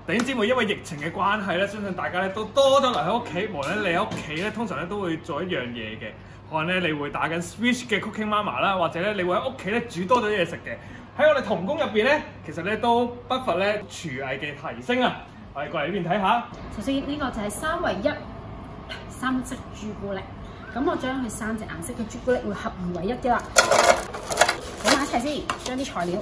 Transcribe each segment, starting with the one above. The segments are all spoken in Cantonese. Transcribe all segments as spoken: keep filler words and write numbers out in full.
弟兄姊妹，因為疫情嘅關係咧，相信大家咧都多咗留喺屋企。無論你喺屋企咧，通常咧都會做一樣嘢嘅，可能咧你會打緊 Switch 嘅 Cooking Mama 啦，或者咧你會喺屋企咧煮多咗嘢食嘅。喺我哋童工入邊咧，其實咧都不乏咧廚藝嘅提升啊！我哋過嚟呢邊睇下。 首先呢個就係三為一三色朱古力，咁我將佢三隻顏色嘅朱古力會合二為一啲啦。倒埋一齊先，將啲材料。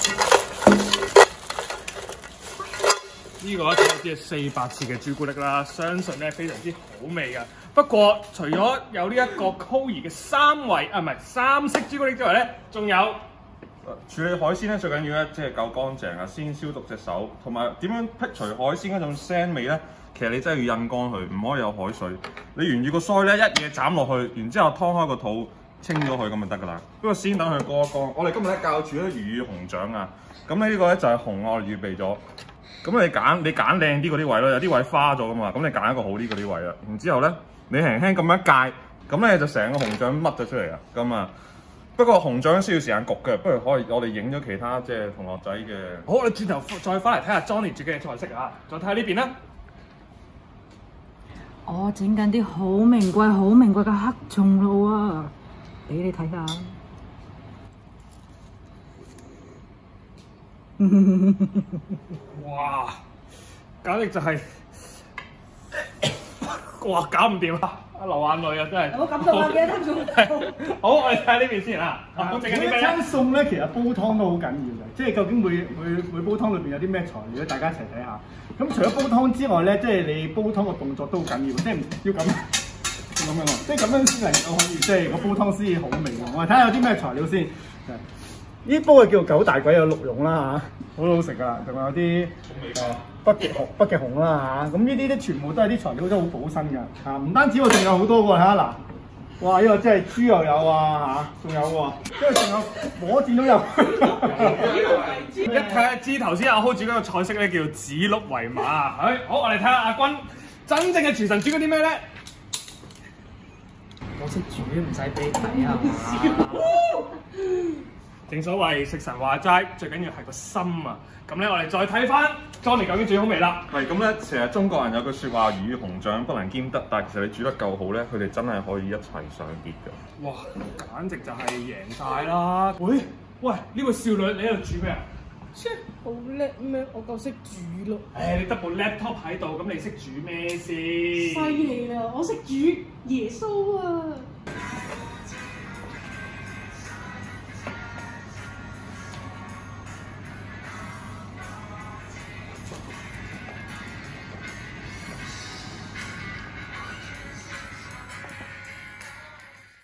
呢個一隻只係四百次嘅朱古力啦，相信咧非常之好味㗎。不過除咗有呢一個 Koey 嘅三維啊，唔係三色朱古力之外咧，仲有處理海鮮咧最緊要咧即係夠乾淨啊，先消毒隻手，同埋點樣剔除海鮮嗰種腥味咧？其實你真係要印乾佢，唔可以有海水。你沿住個腮咧一嘢斬落去，然之後劏開個肚清咗佢咁就得㗎啦。不過先等佢乾一乾。我哋今日咧教住咧魚與熊掌啊，咁咧呢個咧就係熊我哋預備咗。咁你揀你揀靚啲嗰啲位咯，有啲位花咗㗎嘛，咁你揀一個好啲嗰啲位啦。然之後咧你輕輕咁樣界，咁咧就成個熊掌剝咗出嚟啊。咁啊，不過熊掌需要時間焗嘅，不如可以我哋影咗其他即係同學仔嘅。 好，我哋轉頭再翻嚟睇下 Johnny 煮嘅菜式啊，再睇下呢邊啦。 我整緊啲好名貴、好名貴嘅黑松露啊，俾你睇下。 哇！簡直就係、是，哇！搞唔掂啊！流眼淚啊，真係。 有冇感動啊？記得做。 好，我哋睇下呢邊先啊。我整緊啲咩咧？ 每一餐餸咧，其實煲湯都好緊要嘅，即係究竟每每每煲湯裏邊有啲咩材料咧？大家一齊睇下。咁除咗煲湯之外咧，即係你煲湯嘅動作都好緊要，即係要咁咁樣喎，即係咁樣先能夠可以，即係個煲湯先好味喎。我哋睇下有啲咩材料先。呢煲係叫九大簋有鹿茸啦嚇，好好食噶，仲有啲誒北極熊北極熊啦嚇，咁呢啲咧全部都係啲材料都好補身㗎嚇，唔單止喎，仲有好多喎，睇下嗱，哇呢個真係豬又有啊嚇，仲有喎，跟住仲有火箭都有。 一睇就知頭先阿 Ho 煮嗰個菜式咧叫指鹿為馬啊！好，我哋睇下阿君真正嘅廚神煮緊啲咩咧？ 我識煮，唔使俾你睇啊！ 正所謂食神話齋，最緊要係個心啊！咁咧，我哋再睇翻 Johnny 究竟煮好未啦？ 係咁咧，成日中國人有句説話，魚與熊掌不能兼得，但係其實你煮得夠好咧，佢哋真係可以一齊上碟㗎。 哇！簡直就係贏晒啦！喂喂，呢個少女你喺度煮咩啊？ 切，好叻咩？我夠識煮咯。 誒，你得部 laptop 喺度，咁你識煮咩先？ 犀利啦！我識煮耶穌啊！